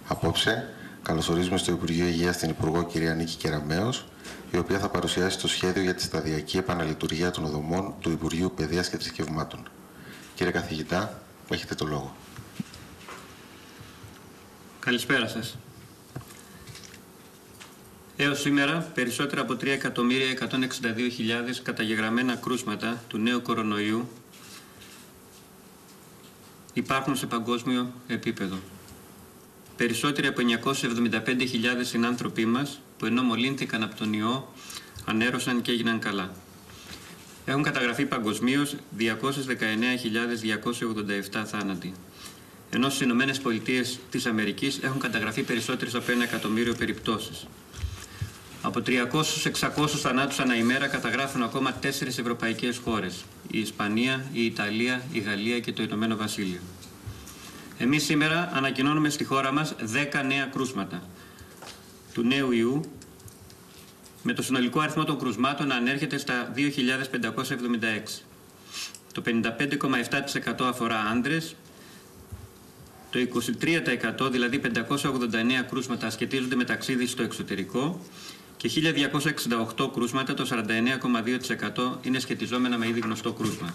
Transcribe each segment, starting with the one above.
Απόψε, καλωσορίζουμε στο Υπουργείο Υγείας την Υπουργό κυρία Νίκη Κεραμέως, η οποία θα παρουσιάσει το σχέδιο για τη σταδιακή επαναλειτουργία των δομών του Υπουργείου Παιδείας και Θρησκευμάτων. Κύριε Καθηγητά, έχετε το λόγο. Καλησπέρα σας. Έως σήμερα, περισσότερα από 3.162.000 καταγεγραμμένα κρούσματα του νέου κορονοϊού υπάρχουν σε παγκόσμιο επίπεδο. Περισσότεροι από 975.000 συνάνθρωποι μας, που ενώ μολύνθηκαν από τον ιό, ανέρρωσαν και έγιναν καλά. Έχουν καταγραφεί παγκοσμίως 219.287 θάνατοι, ενώ στις Ηνωμένες Πολιτείες της Αμερικής έχουν καταγραφεί περισσότερες από 1 εκατομμύριο περιπτώσεις. Από 300-600 θανάτους ανά ημέρα καταγράφουν ακόμα 4 ευρωπαϊκές χώρες: η Ισπανία, η Ιταλία, η Γαλλία και το Ηνωμένο Βασίλειο. Εμείς σήμερα ανακοινώνουμε στη χώρα μας 10 νέα κρούσματα του νέου ιού, με το συνολικό αριθμό των κρουσμάτων να ανέρχεται στα 2.576. Το 55,7% αφορά άντρες, το 23%, δηλαδή 589 κρούσματα, σχετίζονται με ταξίδι στο εξωτερικό και 1.268 κρούσματα, το 49,2%, είναι σχετιζόμενα με ήδη γνωστό κρούσμα.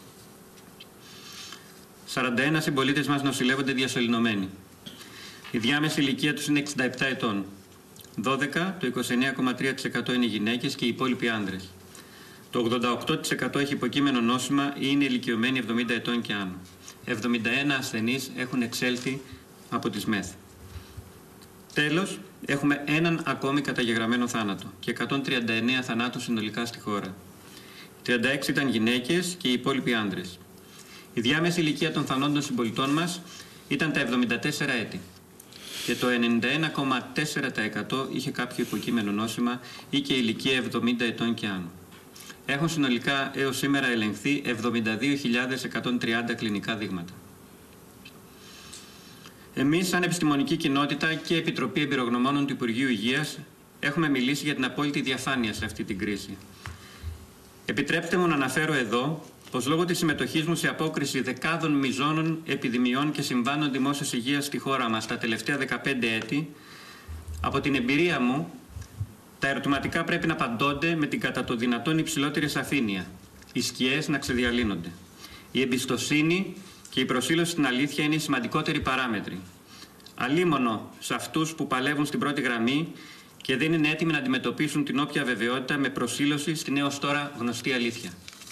41 συμπολίτες μας νοσηλεύονται διασωληνωμένοι. Η διάμεση ηλικία τους είναι 67 ετών. 12, το 29,3% είναι γυναίκες και οι υπόλοιποι άνδρες. Το 88% έχει υποκείμενο νόσημα ή είναι ηλικιωμένοι 70 ετών και άνω. 71 ασθενείς έχουν εξέλθει από τις ΜΕΘ. Τέλος, έχουμε έναν ακόμη καταγεγραμμένο θάνατο και 139 θανάτους συνολικά στη χώρα. 36 ήταν γυναίκες και οι υπόλοιποι άνδρες. Η διάμεση ηλικία των θανόντων συμπολιτών μας ήταν τα 74 έτη και το 91,4% είχε κάποιο υποκείμενο νόσημα ή και ηλικία 70 ετών και άνω. Έχουν συνολικά έως σήμερα ελεγχθεί 72.130 κλινικά δείγματα. Εμείς, σαν επιστημονική κοινότητα και Επιτροπή Εμπειρογνωμόνων του Υπουργείου Υγείας, έχουμε μιλήσει για την απόλυτη διαφάνεια σε αυτή την κρίση. Επιτρέψτε μου να αναφέρω εδώ πως λόγω της συμμετοχής μου σε απόκριση δεκάδων μιζώνων επιδημιών και συμβάνων δημόσιας υγείας στη χώρα μας τα τελευταία 15 έτη, από την εμπειρία μου, τα ερωτηματικά πρέπει να απαντώνται με την κατά το δυνατόν υψηλότερη σαφήνεια, οι σκιές να ξεδιαλύνονται. Η εμπιστοσύνη και η προσήλωση στην αλήθεια είναι οι σημαντικότεροι παράμετροι. Αλίμονο σε αυτούς που παλεύουν στην πρώτη γραμμή και δεν είναι έτοιμοι να αντιμετωπίσουν την όποια αβεβαιότητα με προσήλωση στην έως τώρα γνωστή αλήθεια.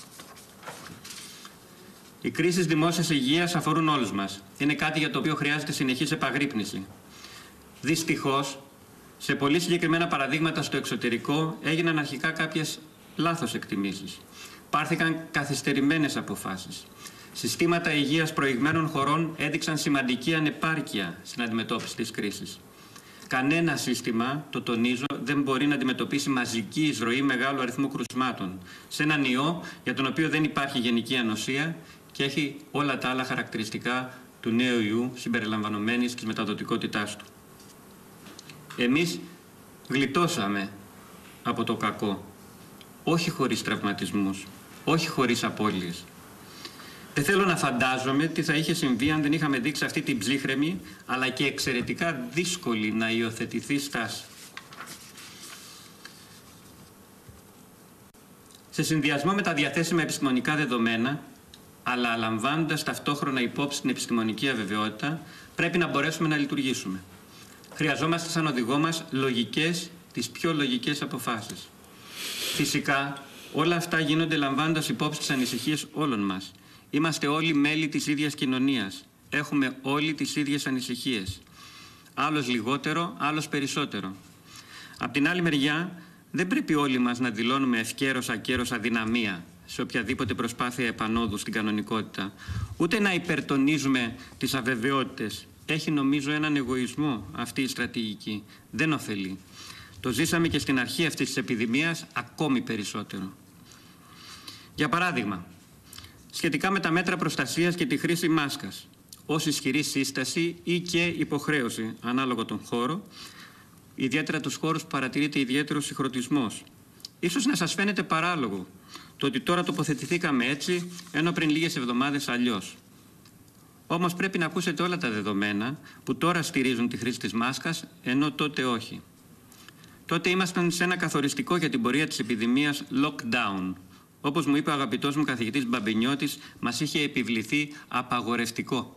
Οι κρίσεις δημόσιας υγείας αφορούν όλους μας. Είναι κάτι για το οποίο χρειάζεται συνεχής επαγρύπνηση. Δυστυχώς, σε πολύ συγκεκριμένα παραδείγματα στο εξωτερικό έγιναν αρχικά κάποιες λάθος εκτιμήσεις. Πάρθηκαν καθυστερημένες αποφάσεις. Συστήματα υγείας προηγμένων χωρών έδειξαν σημαντική ανεπάρκεια στην αντιμετώπιση της κρίσης. Κανένα σύστημα, το τονίζω, δεν μπορεί να αντιμετωπίσει μαζική εισρωή μεγάλου αριθμού κρουσμάτων σε έναν ιό για τον οποίο δεν υπάρχει γενική ανοσία και έχει όλα τα άλλα χαρακτηριστικά του νέου ιού συμπεριλαμβανομένης της μεταδοτικότητάς του. Εμείς γλιτώσαμε από το κακό, όχι χωρίς τραυματισμούς, όχι χωρίς απώλειες. Δεν θέλω να φαντάζομαι τι θα είχε συμβεί αν δεν είχαμε δείξει αυτή την ψύχρεμη, αλλά και εξαιρετικά δύσκολη να υιοθετηθεί στάση. Σε συνδυασμό με τα διαθέσιμα επιστημονικά δεδομένα, αλλά λαμβάνοντας ταυτόχρονα υπόψη την επιστημονική αβεβαιότητα, πρέπει να μπορέσουμε να λειτουργήσουμε. Χρειαζόμαστε σαν οδηγό μας τις πιο λογικές αποφάσεις. Φυσικά, όλα αυτά γίνονται λαμβάνοντας υπόψη τις ανησυχίες όλων μας. Είμαστε όλοι μέλη της ίδιας κοινωνίας. Έχουμε όλοι τις ίδιες ανησυχίες. Άλλος λιγότερο, άλλος περισσότερο. Απ' την άλλη μεριά, δεν πρέπει όλοι μας να δηλώνουμε ευκαίρος-ακέρος αδυναμία σε οποιαδήποτε προσπάθεια επανόδου στην κανονικότητα, ούτε να υπερτονίζουμε τις αβεβαιότητες. Έχει, νομίζω, έναν εγωισμό αυτή η στρατηγική. Δεν ωφελεί. Το ζήσαμε και στην αρχή αυτής της επιδημίας ακόμη περισσότερο. Για παράδειγμα, σχετικά με τα μέτρα προστασίας και τη χρήση μάσκας, ως ισχυρή σύσταση ή και υποχρέωση, ανάλογα τον χώρο, ιδιαίτερα τους χώρους που παρατηρείται ιδιαίτερος συγχρονισμός. Ίσως να σας φαίνεται παράλογο το ότι τώρα τοποθετηθήκαμε έτσι, ενώ πριν λίγες εβδομάδες αλλιώς. Όμως πρέπει να ακούσετε όλα τα δεδομένα που τώρα στηρίζουν τη χρήση της μάσκας, ενώ τότε όχι. Τότε ήμασταν σε ένα καθοριστικό για την πορεία της επιδημίας lockdown. Όπως μου είπε ο αγαπητός μου καθηγητής Μπαμπινιώτης, μας είχε επιβληθεί απαγορευτικό.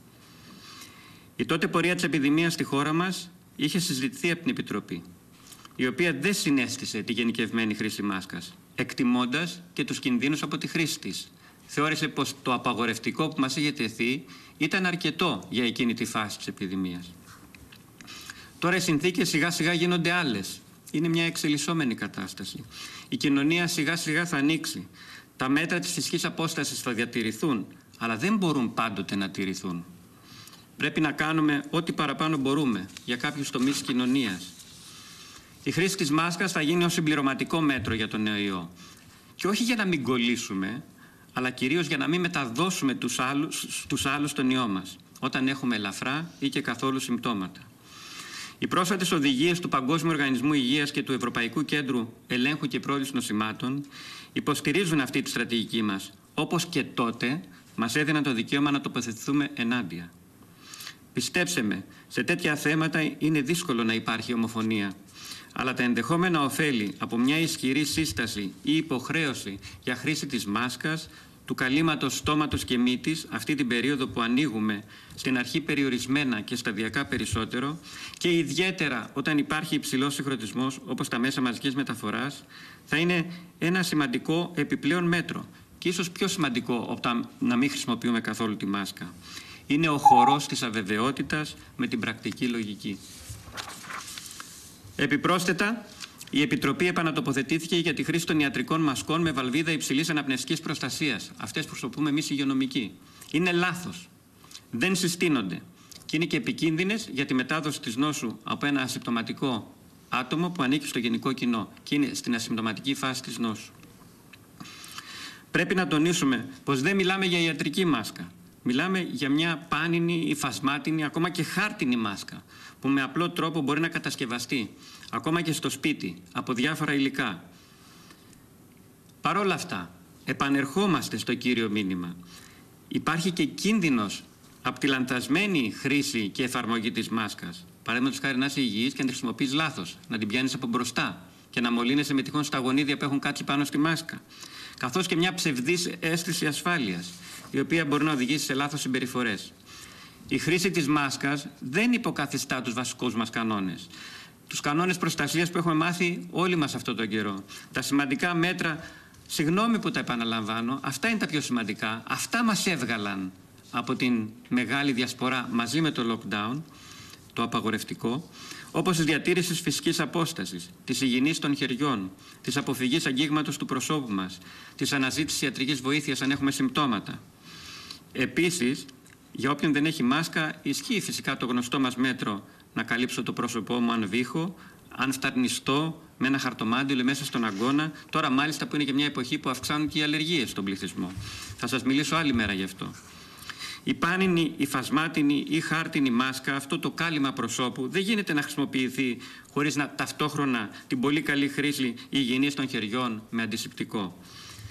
Η τότε πορεία της επιδημίας στη χώρα μας είχε συζητηθεί από την Επιτροπή, η οποία δεν συνέστησε τη γενικευμένη χρήση μάσκας, εκτιμώντας και τους κινδύνους από τη χρήση της. Θεώρησε πως το απαγορευτικό που μας είχε τεθεί ήταν αρκετό για εκείνη τη φάση της επιδημίας. Τώρα οι συνθήκες σιγά σιγά γίνονται άλλες. Είναι μια εξελισσόμενη κατάσταση. Η κοινωνία σιγά σιγά θα ανοίξει. Τα μέτρα της φυσικής απόστασης θα διατηρηθούν, αλλά δεν μπορούν πάντοτε να τηρηθούν. Πρέπει να κάνουμε ό,τι παραπάνω μπορούμε για κάποιους τομείς της κοινωνίας. Η χρήση της μάσκας θα γίνει ως συμπληρωματικό μέτρο για τον νέο ιό. Και όχι για να μην κολλήσουμε, αλλά κυρίως για να μην μεταδώσουμε στους άλλους τον ιό μας, όταν έχουμε ελαφρά ή και καθόλου συμπτώματα. Οι πρόσφατες οδηγίες του Παγκόσμιου Οργανισμού Υγείας και του Ευρωπαϊκού Κέντρου Ελέγχου και Πρόληψης Νοσημάτων υποστηρίζουν αυτή τη στρατηγική μας, όπως και τότε μας έδιναν το δικαίωμα να τοποθετηθούμε ενάντια. Πιστέψτε με, σε τέτοια θέματα είναι δύσκολο να υπάρχει ομοφωνία, αλλά τα ενδεχόμενα ωφέλη από μια ισχυρή σύσταση ή υποχρέωση για χρήση της μάσκας, του καλύματος στόματος και μύτης αυτή την περίοδο που ανοίγουμε στην αρχή περιορισμένα και σταδιακά περισσότερο και ιδιαίτερα όταν υπάρχει υψηλός συγχρονισμός όπως τα μέσα μαζικής μεταφοράς, θα είναι ένα σημαντικό επιπλέον μέτρο και ίσως πιο σημαντικό από να μην χρησιμοποιούμε καθόλου τη μάσκα. Είναι ο χορός της αβεβαιότητας με την πρακτική λογική. Επιπρόσθετα, η Επιτροπή επανατοποθετήθηκε για τη χρήση των ιατρικών μασκών με βαλβίδα υψηλής αναπνευστικής προστασίας. Αυτές που χρησιμοποιούμε εμείς οι υγειονομικοί. Είναι λάθος. Δεν συστήνονται. Και είναι και επικίνδυνες για τη μετάδοση της νόσου από ένα ασυμπτωματικό άτομο που ανήκει στο γενικό κοινό και είναι στην ασυμπτωματική φάση της νόσου. Πρέπει να τονίσουμε πως δεν μιλάμε για ιατρική μάσκα. Μιλάμε για μια πάνινη, υφασμάτινη, ακόμα και χάρτινη μάσκα, που με απλό τρόπο μπορεί να κατασκευαστεί, ακόμα και στο σπίτι, από διάφορα υλικά. Παρ' όλα αυτά, επανερχόμαστε στο κύριο μήνυμα. Υπάρχει και κίνδυνος από τη λανθασμένη χρήση και εφαρμογή της μάσκας. Παραδείγματος χάρη να είσαι υγιής και να τη χρησιμοποιείς λάθος, να την πιάνεις από μπροστά και να μολύνεσαι με τυχόν στα γονίδια που έχουν κάτσει πάνω στη μάσκα. Καθώς και μια ψευδής αίσθηση ασφάλειας, η οποία μπορεί να οδηγήσει σε λάθος συμπεριφορές. Η χρήση της μάσκας δεν υποκαθιστά τους βασικούς μας κανόνες. Τους κανόνες προστασίας που έχουμε μάθει όλοι μας αυτόν τον καιρό. Τα σημαντικά μέτρα, συγγνώμη που τα επαναλαμβάνω, αυτά είναι τα πιο σημαντικά. Αυτά μας έβγαλαν από την μεγάλη διασπορά μαζί με το lockdown, το απαγορευτικό, όπως της διατήρησης φυσικής απόστασης, της υγιεινής των χεριών, της αποφυγής αγγίγματος του προσώπου μας, της αναζήτησης ιατρικής βοήθειας αν έχουμε συμπτώματα. Επίσης, για όποιον δεν έχει μάσκα, ισχύει φυσικά το γνωστό μας μέτρο να καλύψω το πρόσωπό μου αν βήχω, αν φταρνιστώ με ένα χαρτομάντιλο μέσα στον αγκώνα, τώρα μάλιστα που είναι και μια εποχή που αυξάνουν και οι αλλεργίες στον πληθυσμό. Θα σας μιλήσω άλλη μέρα γι' αυτό. Η πάνινη, η φασμάτινη ή χάρτινη μάσκα, αυτό το κάλυμα προσώπου, δεν γίνεται να χρησιμοποιηθεί χωρίς ταυτόχρονα την πολύ καλή χρήση υγιεινής των χεριών με αντισηπτικό.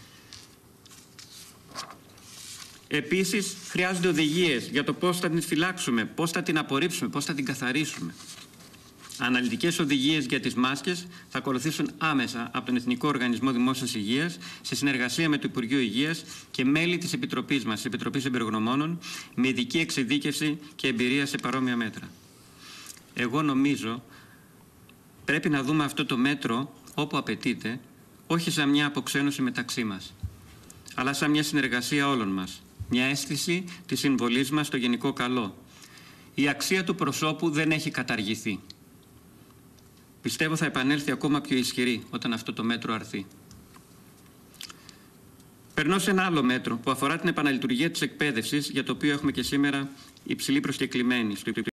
Επίσης, χρειάζονται οδηγίες για το πώς θα την φυλάξουμε, πώς θα την απορρίψουμε, πώς θα την καθαρίσουμε. Αναλυτικές οδηγίες για τις μάσκες θα ακολουθήσουν άμεσα από τον Εθνικό Οργανισμό Δημόσιας Υγείας σε συνεργασία με το Υπουργείο Υγείας και μέλη της Επιτροπής μας, της Επιτροπής Εμπειρογνωμόνων, με ειδική εξειδίκευση και εμπειρία σε παρόμοια μέτρα. Εγώ νομίζω πρέπει να δούμε αυτό το μέτρο όπου απαιτείται, όχι σαν μια αποξένωση μεταξύ μας, αλλά σαν μια συνεργασία όλων μας. Μια αίσθηση της συμβολής μας στο γενικό καλό. Η αξία του προσώπου δεν έχει καταργηθεί. Πιστεύω θα επανέλθει ακόμα πιο ισχυρή όταν αυτό το μέτρο αρθεί. Περνώ σε ένα άλλο μέτρο που αφορά την επαναλειτουργία της εκπαίδευσης, για το οποίο έχουμε και σήμερα υψηλή προσκεκλημένη.